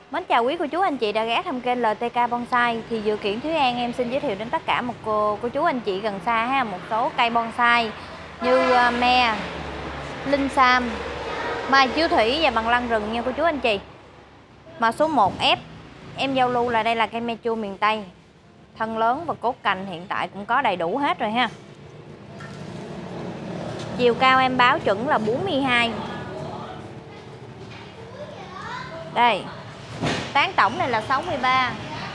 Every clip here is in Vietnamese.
Mến chào quý cô chú anh chị đã ghé thăm kênh LTK Bonsai. Thì Dự Kiển Thúy An em xin giới thiệu đến tất cả cô chú anh chị gần xa ha, một số cây bonsai như me, linh sam, mai chiếu thủy và bằng lăng rừng nha cô chú anh chị. Mã số 1F em giao lưu là đây là cây me chua miền Tây. Thân lớn và cốt cành hiện tại cũng có đầy đủ hết rồi ha. Chiều cao em báo chuẩn là 42. Đây, tán tổng này là 63.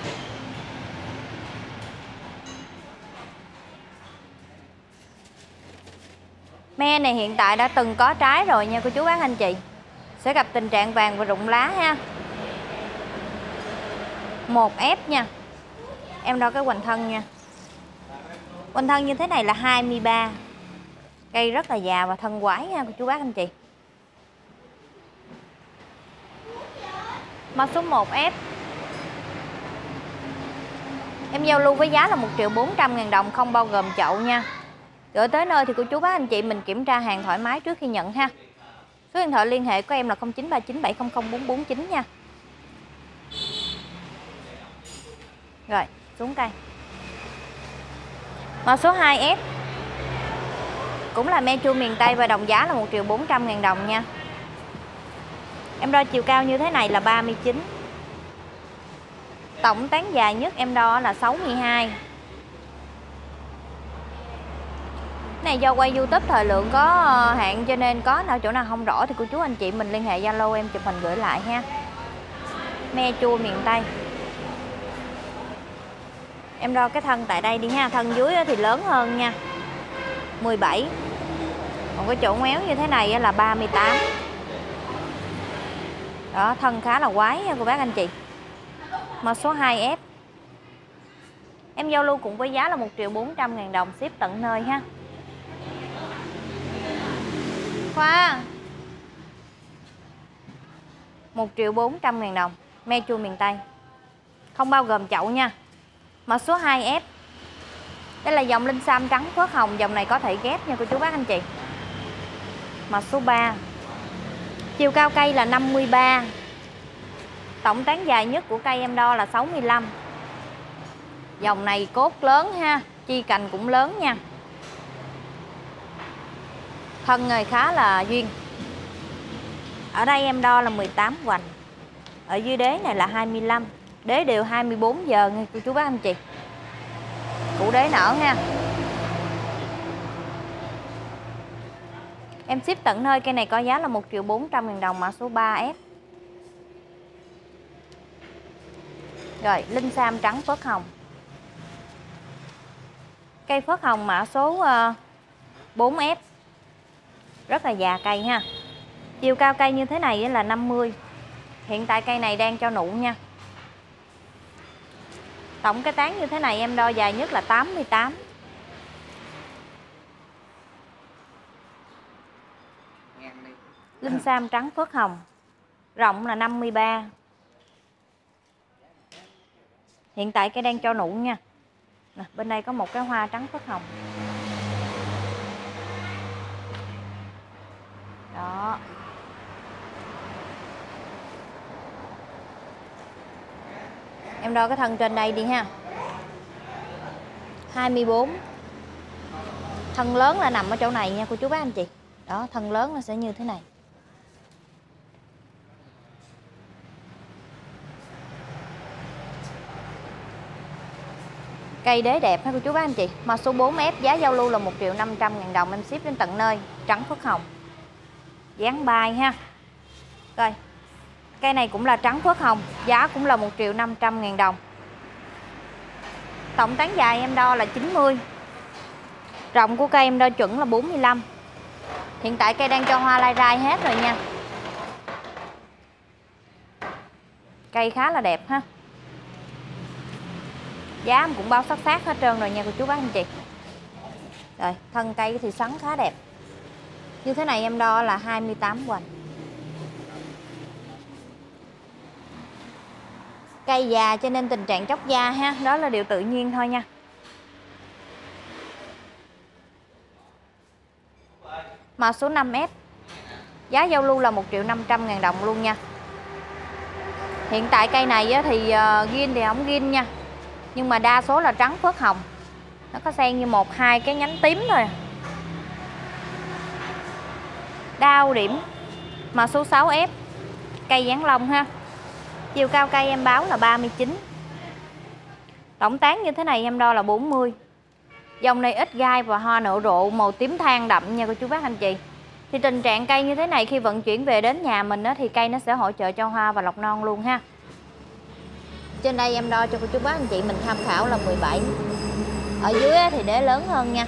Me này hiện tại đã từng có trái rồi nha cô chú bác anh chị. Sẽ gặp tình trạng vàng và rụng lá ha. 1F nha. Em đo cái hoành thân nha. Hoành thân như thế này là 23. Cây rất là già và thân quái nha cô chú bác anh chị. Mã số 1F em giao lưu với giá là 1.400.000 đồng, không bao gồm chậu nha. Gửi tới nơi thì cô chú bác anh chị mình kiểm tra hàng thoải mái trước khi nhận ha. Số điện thoại liên hệ của em là 0939700449 nha. Rồi, xuống cây. Mã số 2F cũng là me chua miền Tây và đồng giá là 1.400.000 đồng nha. Em đo chiều cao như thế này là 39. Tổng tán dài nhất em đo là 62. Này do quay YouTube thời lượng có hạn cho nên có chỗ nào không rõ thì cô chú anh chị mình liên hệ Zalo em chụp hình gửi lại ha. Me chua miền Tây. Em đo cái thân tại đây đi ha, thân dưới thì lớn hơn nha. 17. Còn cái chỗ ngoéo như thế này là 38. Đó, thân khá là quái nha cô bác anh chị. Mã số 2F em giao lưu cũng với giá là 1.400.000 đồng, ship tận nơi ha. Khoa 1.400.000 đồng, me chua miền Tây, không bao gồm chậu nha. Mã số 2F đây là dòng linh sam trắng phớt hồng, dòng này có thể ghép nha cô chú bác anh chị. Mã số 3 chiều cao cây là 53. Tổng tán dài nhất của cây em đo là 65. Dòng này cốt lớn ha, chi cành cũng lớn nha. Thân người khá là duyên. Ở đây em đo là 18 hoành. Ở dưới đế này là 25. Đế đều 24 giờ nha cô chú bác anh chị. Củ đế nở nha. Em ship tận nơi, cây này có giá là 1.400.000 đồng, mã số 3F. Rồi, linh sam trắng phớt hồng. Cây phớt hồng mã số 4F. Rất là già cây ha. Chiều cao cây như thế này là 50. Hiện tại cây này đang cho nụ nha. Tổng cái tán như thế này em đo dài nhất là 88. Linh sam trắng phớt hồng. Rộng là 53. Hiện tại cây đang cho nụ nha. Nè, bên đây có một cái hoa trắng phớt hồng. Đó. Em đo cái thân trên đây đi ha. 24. Thân lớn là nằm ở chỗ này nha cô chú bác anh chị. Đó, thân lớn nó sẽ như thế này. Cây đế đẹp ha cô chú bác anh chị. Mã số 4F giá giao lưu là 1.500.000 đồng, em ship đến tận nơi. Trắng phớt hồng, dáng bài ha. Rồi, cây này cũng là trắng phớt hồng, giá cũng là 1.500.000 đồng. Tổng tán dài em đo là 90. Rộng của cây em đo chuẩn là 45. Hiện tại cây đang cho hoa lai rai hết rồi nha. Cây khá là đẹp ha. Giá em cũng bao sắc sát hết trơn rồi nha cô chú bác anh chị. Rồi, thân cây thì xoắn khá đẹp. Như thế này em đo là 28 hoành. Cây già cho nên tình trạng chóc da ha, đó là điều tự nhiên thôi nha. Mã số 5F giá giao lưu là 1.500.000 đồng luôn nha. Hiện tại cây này á, thì ghim thì không ghim nha, nhưng mà đa số là trắng phớt hồng. Nó có xen như 1-2 cái nhánh tím thôi. Đao điểm mã số 6F, cây dáng lông ha. Chiều cao cây em báo là 39. Tổng tán như thế này em đo là 40. Dòng này ít gai và hoa nở rộ, màu tím than đậm nha cô chú bác anh chị. Thì tình trạng cây như thế này khi vận chuyển về đến nhà mình á, thì cây nó sẽ hỗ trợ cho hoa và lọc non luôn ha. Trên đây em đo cho cô chú bác anh chị mình tham khảo là 17. Ở dưới thì đế lớn hơn nha.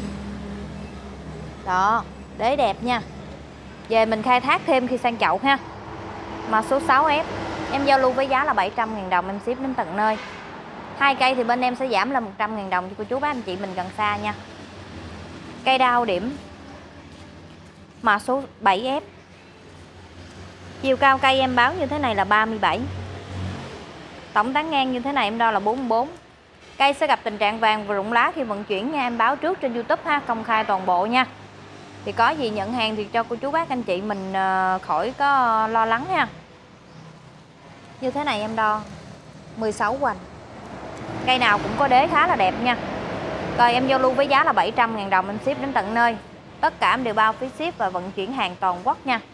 Đó, đế đẹp nha. Về mình khai thác thêm khi sang chậu ha. Mã số 6F, em giao lưu với giá là 700.000 đồng, em ship đến tận nơi. 2 cây thì bên em sẽ giảm là 100.000 đồng cho cô chú bác anh chị mình gần xa nha. Cây đao điểm mã số 7F. Chiều cao cây em báo như thế này là 37. Tổng tán ngang như thế này em đo là 44. Cây sẽ gặp tình trạng vàng và rụng lá khi vận chuyển nha, em báo trước trên YouTube ha, công khai toàn bộ nha. Thì có gì nhận hàng thì cho cô chú bác anh chị mình khỏi có lo lắng ha. Như thế này em đo 16 hoành. Cây nào cũng có đế khá là đẹp nha. Rồi em giao lưu với giá là 700.000 đồng, em ship đến tận nơi. Tất cả em đều bao phí ship và vận chuyển hàng toàn quốc nha.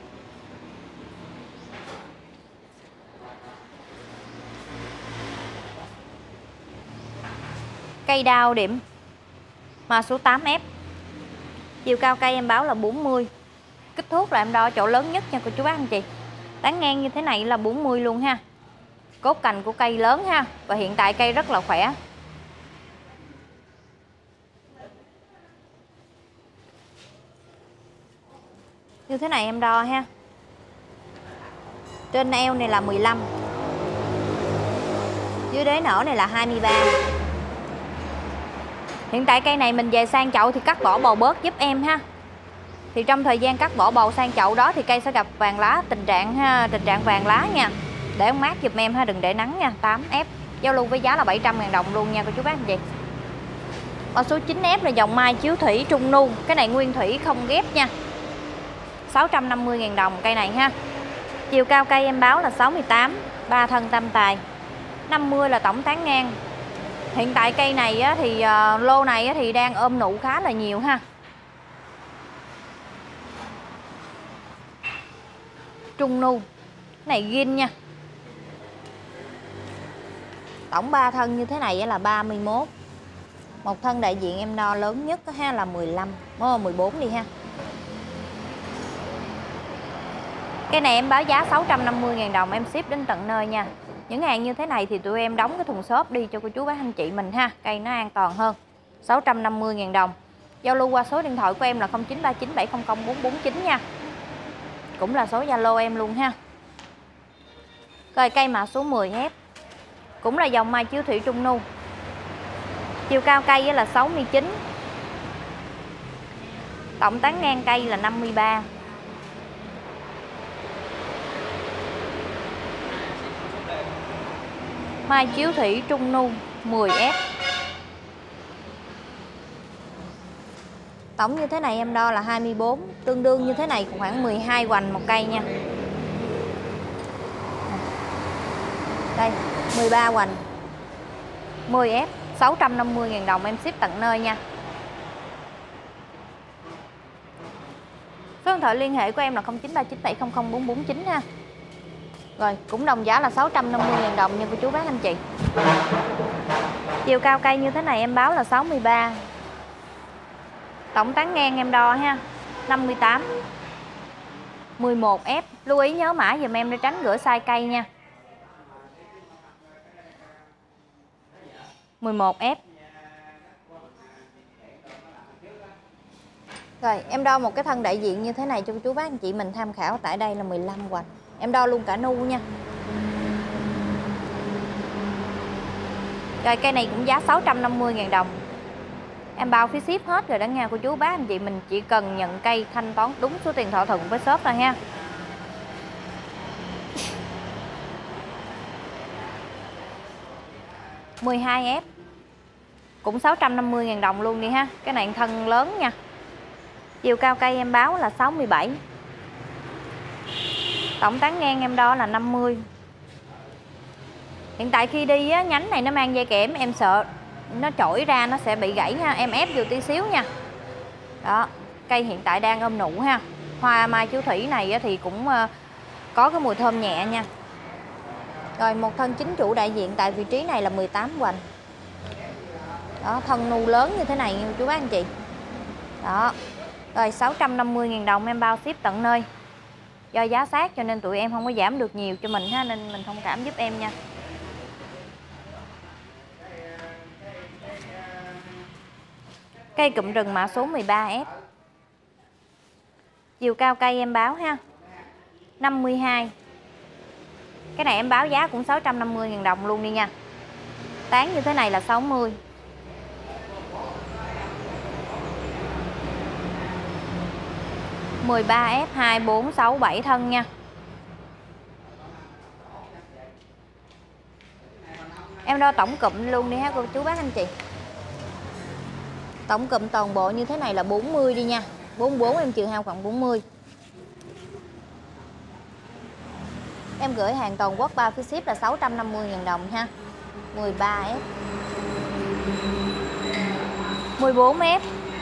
Cây đao điểm mã số 8F. Chiều cao cây em báo là 40. Kích thước là em đo chỗ lớn nhất nha cô chú bác anh chị. Tán ngang như thế này là 40 luôn ha. Cốt cành của cây lớn ha. Và hiện tại cây rất là khỏe. Như thế này em đo ha. Trên eo này là 15. Dưới đế nở này là 23. Hiện tại cây này mình về sang chậu thì cắt bỏ bầu bớt giúp em ha. Thì trong thời gian cắt bỏ bầu sang chậu đó thì cây sẽ gặp vàng lá, tình trạng vàng lá nha. Để mát giùm em ha, đừng để nắng nha. 8F, giao lưu với giá là 700.000 đồng luôn nha cô chú bác anh chị. Mã số 9F là dòng mai chiếu thủy trung nu. Cái này nguyên thủy không ghép nha. 650.000 đồng cây này ha. Chiều cao cây em báo là 68, 3 thân tam tài. 50 là tổng tán ngang. Hiện tại cây này á, thì lô này á, thì đang ôm nụ khá là nhiều ha. Trung nu. Cái này ghim nha. Tổng 3 thân như thế này là 31. Một thân đại diện em đo lớn nhất ha là 15, 14 đi ha. Cái này em báo giá 650.000 đồng, em ship đến tận nơi nha. Những hàng như thế này thì tụi em đóng cái thùng xốp đi cho cô chú bác anh chị mình ha. Cây nó an toàn hơn. 650.000 đồng. Giao lưu qua số điện thoại của em là 0939700449 nha. Cũng là số Zalo em luôn ha. Rồi cây mã số 10F. Cũng là dòng mai chiếu thủy trung nu. Chiều cao cây là 69. Tổng tán ngang cây là 53. Mai chiếu thủy trung nu 10F. Tổng như thế này em đo là 24. Tương đương như thế này khoảng 12 hoành một cây nha. Đây 13 hoành 10F, 650.000 đồng, em ship tận nơi nha. Số điện thoại liên hệ của em là 0939700449 ha. Rồi cũng đồng giá là 650.000 đồng nha cô chú bác anh chị. Chiều cao cây như thế này em báo là 63. Tổng tán ngang em đo ha 58. 11F. Lưu ý nhớ mã dùm em để tránh rửa sai cây nha. 11F. Rồi em đo một cái thân đại diện như thế này cho chú bác anh chị mình tham khảo. Tại đây là 15 hoành. Em đo luôn cả nu nha. Rồi cây này cũng giá 650.000 đồng. Em bao phí ship hết rồi đó nha cô chú bác anh chị mình, chỉ cần nhận cây thanh toán đúng số tiền thỏa thuận với shop thôi ha. -12F. Cũng 650.000 đồng luôn đi ha. Cái này thân lớn nha. Chiều cao cây em báo là 67. Tổng tán ngang em đo là 50. Hiện tại khi đi á, nhánh này nó mang dây kẽm, em sợ nó trỗi ra nó sẽ bị gãy nha. Em ép vô tí xíu nha. Đó, cây hiện tại đang ôm nụ ha. Hoa mai chú thủy này á, thì cũng có cái mùi thơm nhẹ nha. Rồi một thân chính chủ đại diện tại vị trí này là 18 hoành. Đó, thân nu lớn như thế này nha chú bác anh chị. Đó. Rồi 650.000 đồng em bao ship tận nơi. Do giá sát cho nên tụi em không có giảm được nhiều cho mình ha, nên mình thông cảm giúp em nha. Cây cụm rừng mã số 13F. Chiều cao cây em báo ha 52. Cái này em báo giá cũng 650.000 đồng luôn đi nha. Tán như thế này là 60. F 2, 4, 6, 7 thân nha. Em đo tổng cụm luôn đi ha cô chú bác anh chị. Tổng cụm toàn bộ như thế này là 40 đi nha. 44 em trừ hao khoảng 40. Em gửi hàng toàn quốc bao phí ship là 650.000 đồng ha. 13F. 14F.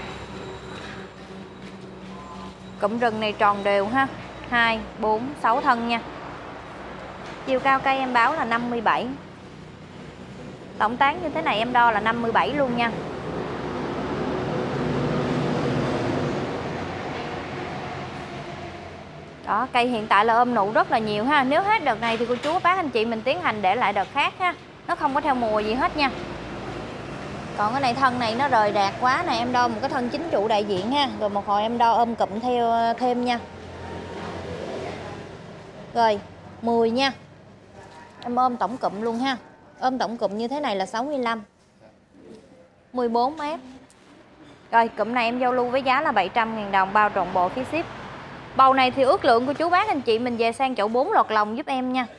Cụm rừng này tròn đều ha. 2, 4, 6 thân nha. Chiều cao cây em báo là 57. Tổng tán như thế này em đo là 57 luôn nha. Đó, cây hiện tại là ôm nụ rất là nhiều ha. Nếu hết đợt này thì cô chú bác anh chị mình tiến hành để lại đợt khác ha. Nó không có theo mùa gì hết nha. Còn cái này thân này nó rời rạc quá này, em đo một cái thân chính trụ đại diện ha. Rồi một hồi em đo ôm cụm theo thêm nha. Rồi 10 nha. Em ôm tổng cụm luôn ha. Ôm tổng cụm như thế này là 65. 14F. Rồi cụm này em giao lưu với giá là 700.000 đồng bao trọn bộ phí ship. Bầu này thì ước lượng của chú bác anh chị mình về sang chậu 4 lọt lòng giúp em nha.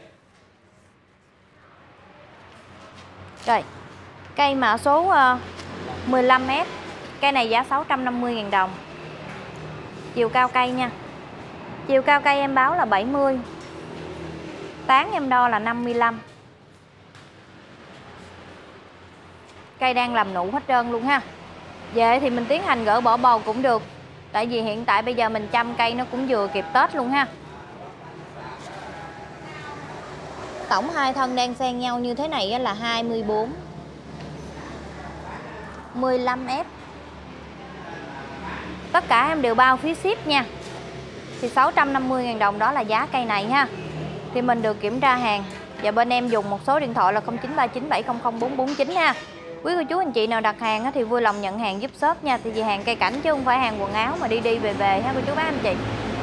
Rồi cây mã số 15F. Cây này giá 650.000 đồng. Chiều cao cây nha. Chiều cao cây em báo là 70. Tán em đo là 55. Cây đang làm nụ hết trơn luôn ha. Về thì mình tiến hành gỡ bỏ bầu cũng được. Tại vì hiện tại bây giờ mình chăm cây nó cũng vừa kịp Tết luôn ha. Tổng hai thân đang xen nhau như thế này là 24. 15F. Tất cả em đều bao phí ship nha. Thì 650.000 đồng đó là giá cây này ha. Thì mình được kiểm tra hàng. Và bên em dùng một số điện thoại là 0939700449 ha. Quý cô chú anh chị nào đặt hàng thì vui lòng nhận hàng giúp shop nha. Thì vì hàng cây cảnh chứ không phải hàng quần áo mà đi đi về về ha cô chú bác anh chị.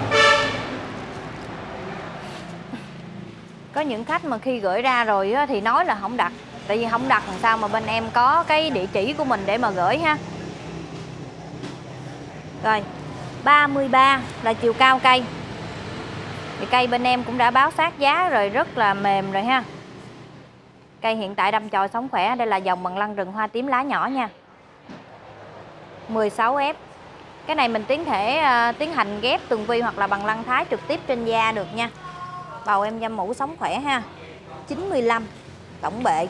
Có những khách mà khi gửi ra rồi thì nói là không đặt. Tại vì không đặt làm sao mà bên em có cái địa chỉ của mình để mà gửi ha. Rồi 33 là chiều cao cây. Thì cây bên em cũng đã báo sát giá rồi, rất là mềm rồi ha. Cây hiện tại đâm chồi sống khỏe. Đây là dòng bằng lăng rừng hoa tím lá nhỏ nha. 16F. Cái này mình tiến hành ghép tường vi hoặc là bằng lăng thái trực tiếp trên da được nha. Bầu em dăm mũ sống khỏe ha. 95 tổng bệ.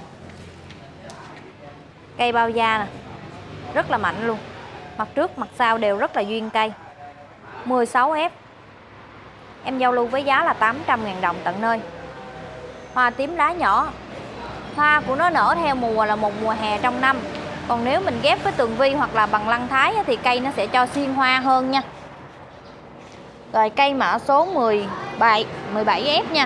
Cây bao da nè, rất là mạnh luôn. Mặt trước mặt sau đều rất là duyên cây. 16F. Em giao lưu với giá là 800.000 đồng tận nơi. Hoa tím lá nhỏ. Hoa của nó nở theo mùa là một mùa hè trong năm. Còn nếu mình ghép với tường vi hoặc là bằng lăng thái thì cây nó sẽ cho xiên hoa hơn nha. Rồi cây mã số 17F nha.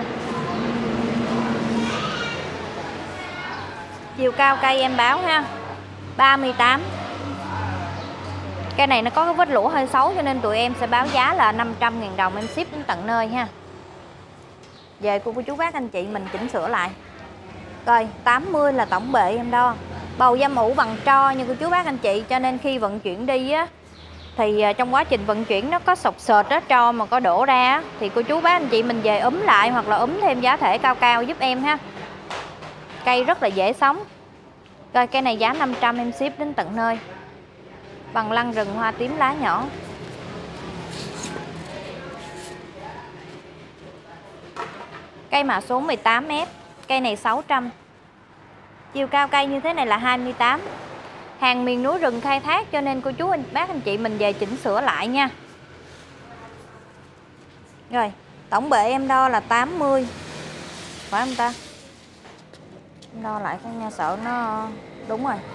Chiều cao cây em báo ha 38. Cây này nó có cái vết lũa hơi xấu cho nên tụi em sẽ báo giá là 500.000 đồng em ship đến tận nơi ha. Về cô chú bác anh chị mình chỉnh sửa lại. Rồi 80 là tổng bệ em đo. Bầu dăm ủ bằng tro nha cô chú bác anh chị. Cho nên khi vận chuyển đi á, thì trong quá trình vận chuyển nó có sột sệt á, tro mà có đổ ra á, thì cô chú bác anh chị mình về úm lại hoặc là úm thêm giá thể cao cao giúp em ha. Cây rất là dễ sống. Rồi cây này giá 500 em ship đến tận nơi. Bằng lăng rừng hoa tím lá nhỏ. Cây mã số 18F. Cây này 600. Chiều cao cây như thế này là 28. Hàng miền núi rừng khai thác cho nên cô chú bác anh chị mình về chỉnh sửa lại nha. Rồi, tổng bệ em đo là 80. Phải không ta? Em đo lại cái nha, sợ nó đúng rồi.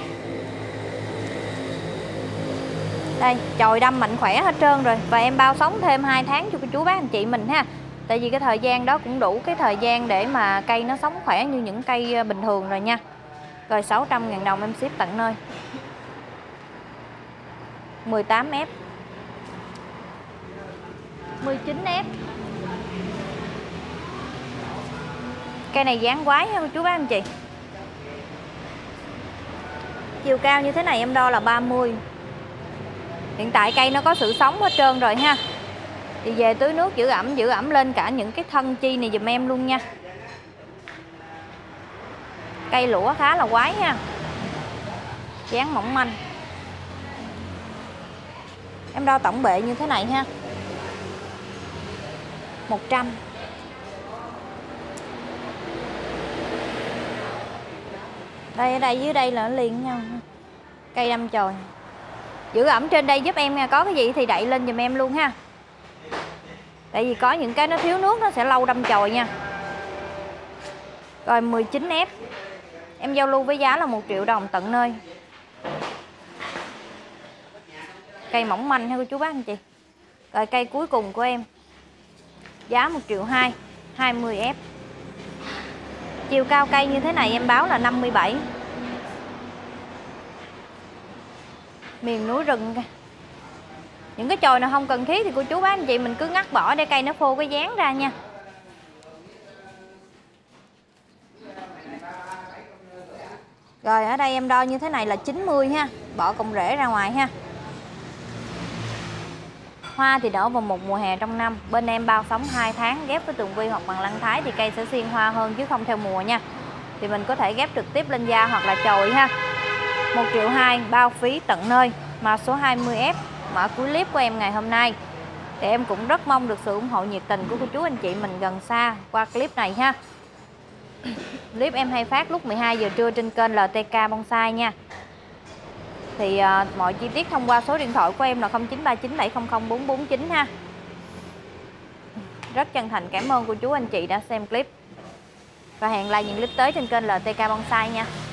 Đây, chồi đâm mạnh khỏe hết trơn rồi. Và em bao sống thêm 2 tháng cho cô chú bác anh chị mình ha. Tại vì cái thời gian đó cũng đủ cái thời gian để mà cây nó sống khỏe như những cây bình thường rồi nha. Rồi 600.000 đồng em ship tận nơi. 18F 19F. Cây này dáng quái ha cô chú bác anh chị. Chiều cao như thế này em đo là 30. Hiện tại cây nó có sự sống hết trơn rồi ha. Thì về tưới nước giữ ẩm lên cả những cái thân chi này dùm em luôn nha. Cây lũa khá là quái ha. Dáng mỏng manh. Em đo tổng bệ như thế này ha. 100. Đây, ở đây dưới đây là nó liền nhau. Cây đâm chồi. Giữ ẩm trên đây giúp em nha. Có cái gì thì đậy lên giùm em luôn ha. Tại vì có những cái nó thiếu nước nó sẽ lâu đâm chồi nha. Rồi 19F. Em giao lưu với giá là 1 triệu đồng tận nơi. Cây mỏng manh ha cô chú bác anh chị. Rồi cây cuối cùng của em. Giá 1 triệu 2. 20F. Chiều cao cây như thế này em báo là 57. Miền núi rừng. Những cái chồi nào không cần thiết thì cô chú bác anh chị mình cứ ngắt bỏ để cây nó phô cái dáng ra nha. Rồi ở đây em đo như thế này là 90 ha. Bỏ cọng rễ ra ngoài ha. Hoa thì nở vào một mùa hè trong năm. Bên em bao sống 2 tháng, ghép với tường vi hoặc bằng lăng thái thì cây sẽ xiên hoa hơn chứ không theo mùa nha. Thì mình có thể ghép trực tiếp lên da hoặc là chồi ha. 1 triệu 2 bao phí tận nơi. Mã số 20F, mã cuối clip của em ngày hôm nay. Thì em cũng rất mong được sự ủng hộ nhiệt tình của cô chú anh chị mình gần xa qua clip này ha. Clip em hay phát lúc 12 giờ trưa trên kênh LTK Bonsai nha. Thì mọi chi tiết thông qua số điện thoại của em là 0939700449 ha. Rất chân thành cảm ơn cô chú anh chị đã xem clip. Và hẹn lại những clip tới trên kênh LTK Bonsai nha.